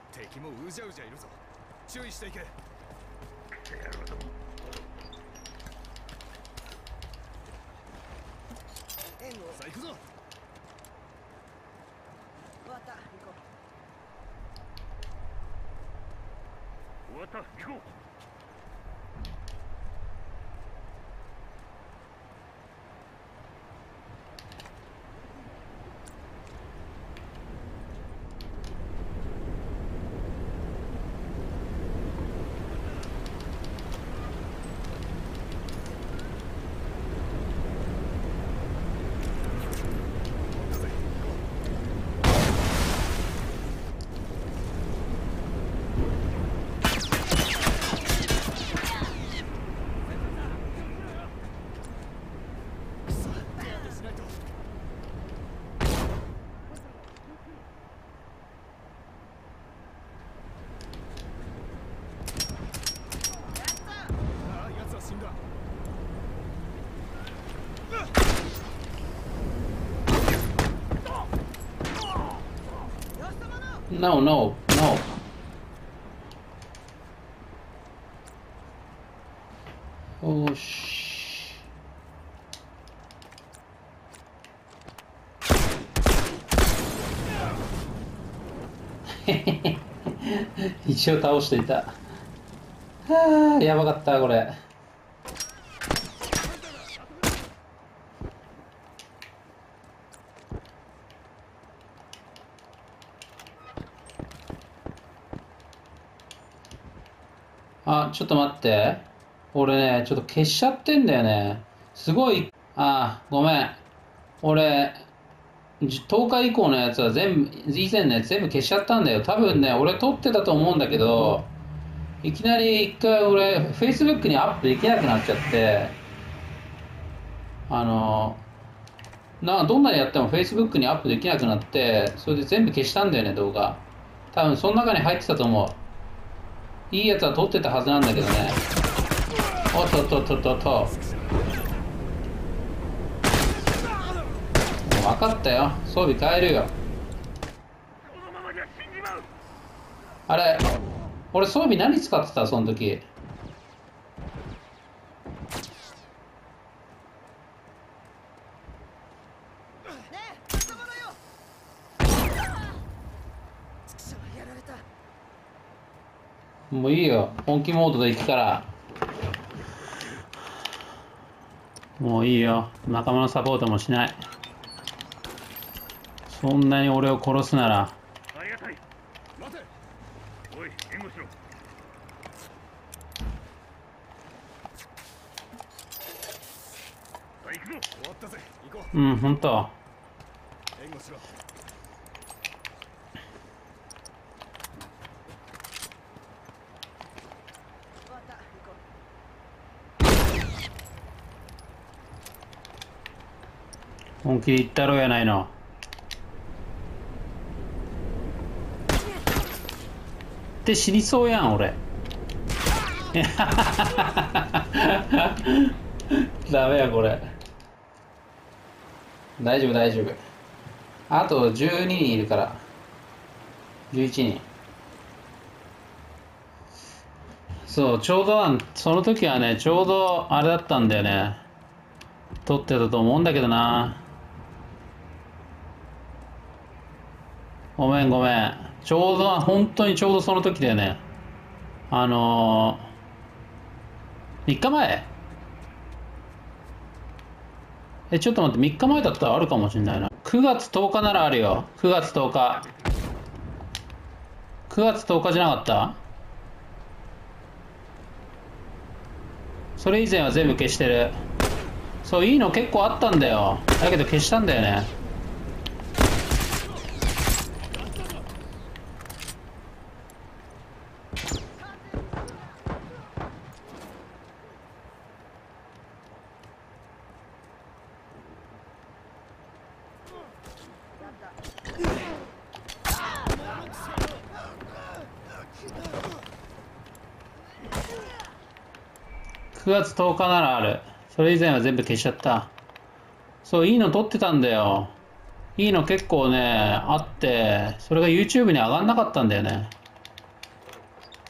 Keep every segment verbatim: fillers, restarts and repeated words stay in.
敵もうじゃうじゃいるぞ。注意していけ。さあ行くぞ。 終わった、行こう。 終わった、行こう。 No, no, no. よし。一応倒していた。はあ、やばかったこれ。あ、ちょっと待って。俺ね、ちょっと消しちゃってんだよね。すごい。あ、ごめん。俺、とおか以降のやつは全部、以前のやつ全部消しちゃったんだよ。多分ね、俺撮ってたと思うんだけど、いきなり一回俺、Facebook にアップできなくなっちゃって、あの、な、どんなにやっても Facebook にアップできなくなって、それで全部消したんだよね、動画。多分その中に入ってたと思う。いいやつは撮ってたはずなんだけどね。おっとっとっとっとっと。分かったよ。装備変えるよ。あれ、俺装備何使ってたその時。もういいよ。本気モードで行くから。もういいよ。仲間のサポートもしない。そんなに俺を殺すなら。 ありがたい。待て。おい、援護しろ。さあ行くぞ。 終わったぜ。行こう。 うん、ほんと。 援護しろ。 終わった、行こう。 本気で言ったろうやないの。って死にそうやん俺。ダメやこれ。大丈夫大丈夫。あとじゅうににんいるから。じゅういちにん。そうちょうどその時はねちょうどあれだったんだよね。撮ってたと思うんだけどな。ごめんごめん。ちょうど本当にちょうどその時だよね。あのー、みっかまえ。えちょっと待って、みっかまえだったらあるかもしれないな。くがつとおかならあるよ。くがつとおか。くがつとおかじゃなかった？それ以前は全部消してる。そういいの結構あったんだよ。だけど消したんだよね。くがつとおかならある。それ以前は全部消しちゃった。そういいの撮ってたんだよ。いいの結構ねあって、それが YouTube に上がんなかったんだよね。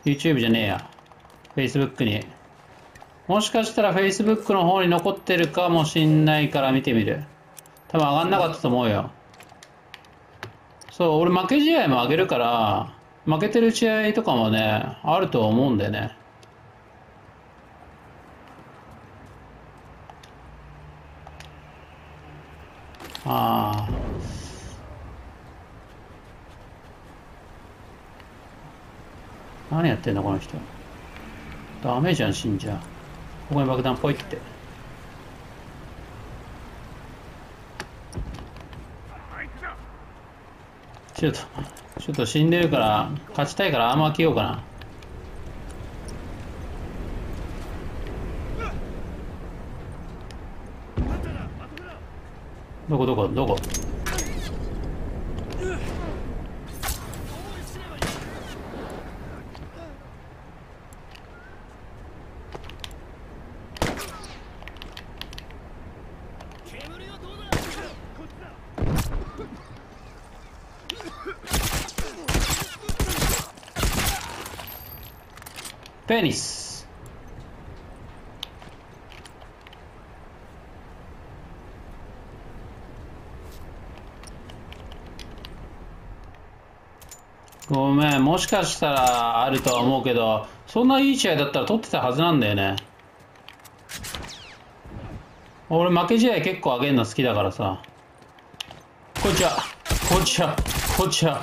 YouTube じゃねえや。Facebook に。もしかしたら Facebook の方に残ってるかもしんないから見てみる。多分上がんなかったと思うよ。そう、俺負け試合も上げるから、負けてる試合とかもね、あると思うんだよね。ああ。何やってんだこの人。ダメじゃん、死んじゃう。ここに爆弾ポイって。ちょっと、ちょっと死んでるから、勝ちたいからアーマー着ようかな。どこどこどこ。ペニス。ごめん、もしかしたらあるとは思うけど、そんないい試合だったら取ってたはずなんだよね。俺負け試合結構上げるの好きだからさ。こんにちは。こんにちは。こんにちは。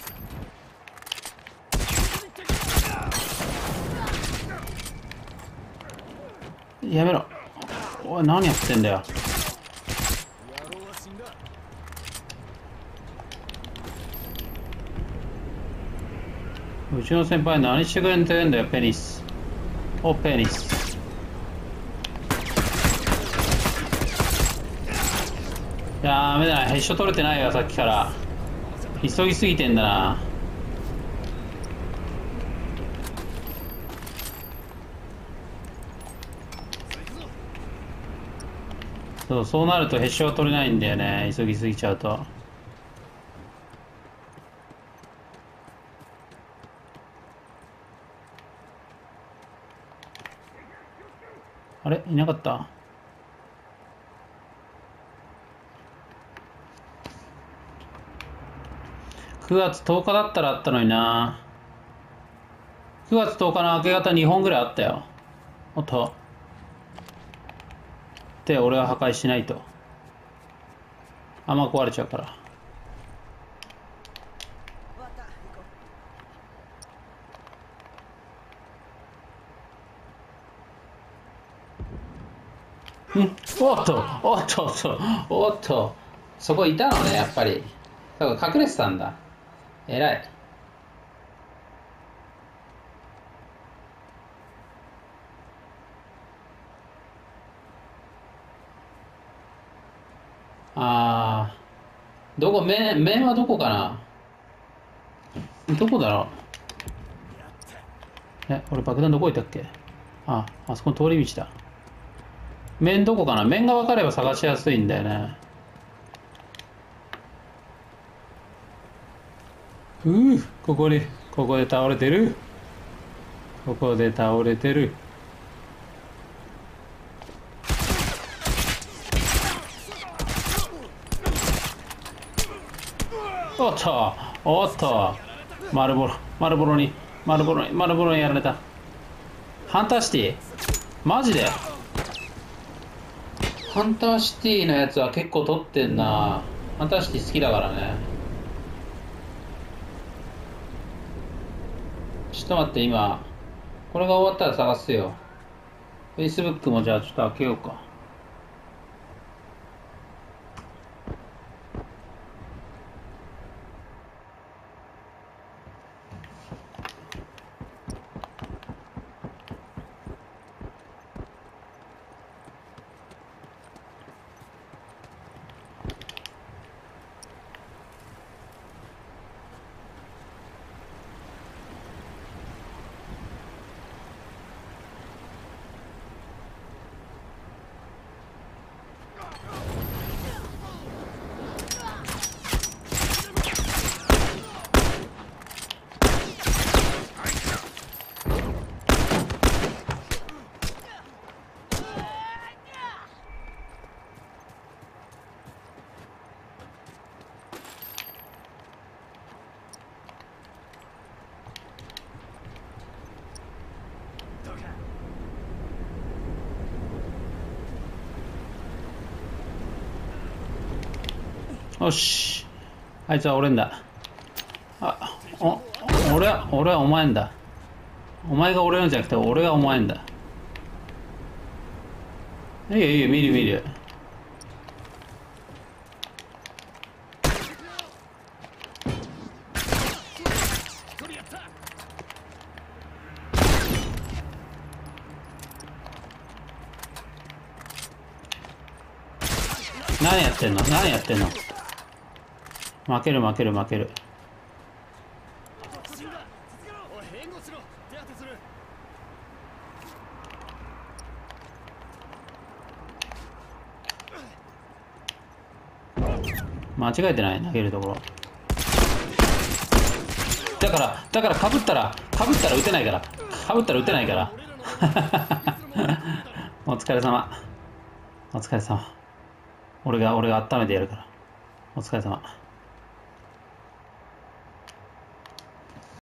やめろ。おい、何やってんだよ。 野郎は死んだ。 うちの先輩何してくれんてんだよ、ペニス。お、ペニス。やめだ、ヘッショ取れてないわ、さっきから。急ぎすぎてんだな。そう、そうなるとヘッショは取れないんだよね、急ぎすぎちゃうと。あれいなかった。くがつとおかだったらあったのにな。くがつとおかの明け方にほんぐらいあったよ。おっと。で、俺は破壊しないと。あんま壊れちゃうから。 終わった。行こんおっとおっとおっとおっとそこいたのね、やっぱり。だから隠れてたんだ。偉い。あー、どこ、面、面はどこかな。どこだろう。え、俺爆弾どこ行ったっけ。あ、あそこの通り道だ。面どこかな。面が分かれば探しやすいんだよね。うー、ここに、ここで倒れてる。ここで倒れてる。おっとおっと丸ボロ丸ボロに丸ボロに丸ボロにやられた。ハンターシティマジで。ハンターシティのやつは結構取ってんな。ハンターシティ好きだからね。ちょっと待って、今これが終わったら探すよ。 Facebook もじゃあちょっと開けようか。 よし。あいつは俺んだ。あ、お、俺は、俺はお前んだ。お前が俺のじゃなくて、俺がお前んだ。いいよいいよ、見る見る。何やってんの何やってんの。負ける負ける負ける。 死んだ。おい、援護しろ。手当てする。 間違えてない、投げるところ。だからだからかぶったらかぶったら打てないからかぶったら打てないからお疲れ様お疲れ様。俺が俺が温めてやるから。お疲れ様。